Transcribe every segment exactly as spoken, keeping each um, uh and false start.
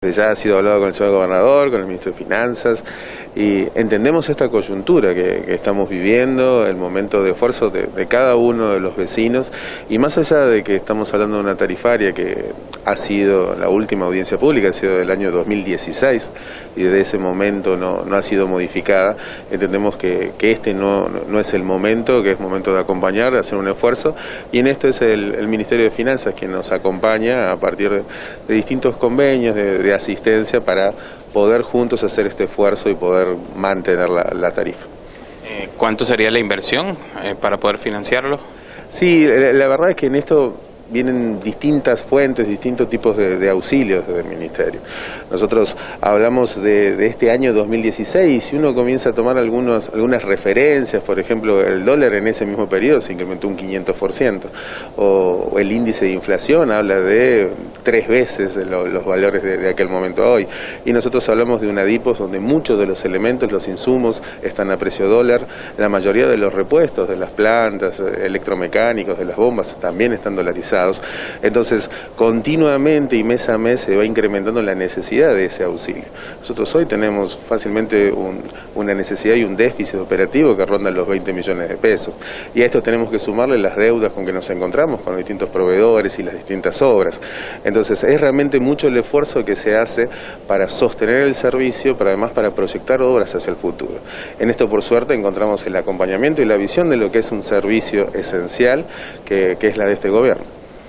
Ya ha sido hablado con el señor gobernador, con el ministro de Finanzas, y entendemos esta coyuntura que, que estamos viviendo, el momento de esfuerzo de, de cada uno de los vecinos, y más allá de que estamos hablando de una tarifaria que ha sido, la última audiencia pública ha sido del año dos mil dieciséis, y desde ese momento no, no ha sido modificada, entendemos que, que este no, no es el momento, que es momento de acompañar, de hacer un esfuerzo, y en esto es el, el Ministerio de Finanzas quien nos acompaña a partir de, de distintos convenios, de, de asistencia para poder juntos hacer este esfuerzo y poder mantener la, la tarifa. Eh, ¿Cuánto sería la inversión eh, para poder financiarlo? Sí, la, la verdad es que en esto vienen distintas fuentes, distintos tipos de, de auxilios del Ministerio. Nosotros hablamos de, de este año dos mil dieciséis, si uno comienza a tomar algunos, algunas referencias, por ejemplo, el dólar en ese mismo periodo se incrementó un quinientos por ciento, o, o el índice de inflación habla de tres veces de lo, los valores de, de aquel momento a hoy, y nosotros hablamos de un adipos donde muchos de los elementos, los insumos, están a precio dólar, la mayoría de los repuestos de las plantas, electromecánicos, de las bombas, también están dolarizados. Entonces, continuamente y mes a mes se va incrementando la necesidad de ese auxilio. Nosotros hoy tenemos fácilmente un, una necesidad y un déficit operativo que ronda los veinte millones de pesos. Y a esto tenemos que sumarle las deudas con que nos encontramos con los distintos proveedores y las distintas obras. Entonces, es realmente mucho el esfuerzo que se hace para sostener el servicio, pero además para proyectar obras hacia el futuro. En esto, por suerte, encontramos el acompañamiento y la visión de lo que es un servicio esencial, que, que es la de este gobierno.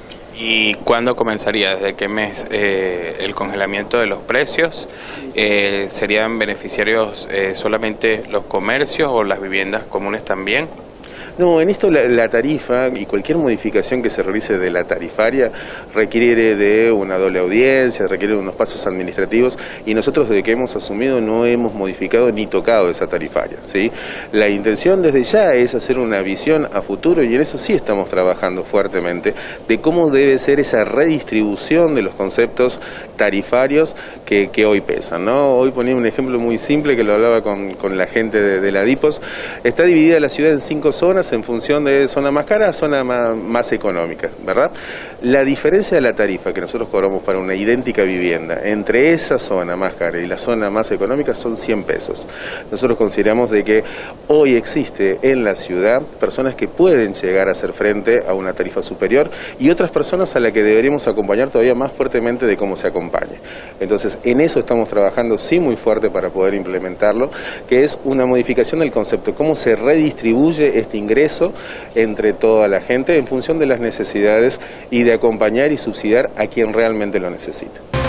¿Y cuándo comenzaría? ¿Desde qué mes eh, el congelamiento de los precios? Eh, ¿Serían beneficiarios eh, solamente los comercios o las viviendas comunes también? No, en esto la, la tarifa y cualquier modificación que se realice de la tarifaria requiere de una doble audiencia, requiere de unos pasos administrativos, y nosotros desde que hemos asumido no hemos modificado ni tocado esa tarifaria, ¿sí? La intención desde ya es hacer una visión a futuro, y en eso sí estamos trabajando fuertemente, de cómo debe ser esa redistribución de los conceptos tarifarios que, que hoy pesan, ¿no? Hoy ponía un ejemplo muy simple que lo hablaba con, con la gente de, de la Adipos. Está dividida la ciudad en cinco zonas en función de zona más cara a zona más, más económica, ¿verdad? La diferencia de la tarifa que nosotros cobramos para una idéntica vivienda entre esa zona más cara y la zona más económica son cien pesos. Nosotros consideramos de que hoy existe en la ciudad personas que pueden llegar a hacer frente a una tarifa superior y otras personas a las que deberíamos acompañar todavía más fuertemente de cómo se acompañe. Entonces, en eso estamos trabajando sí muy fuerte para poder implementarlo, que es una modificación del concepto, cómo se redistribuye este ingreso entre toda la gente en función de las necesidades y de acompañar y subsidiar a quien realmente lo necesita.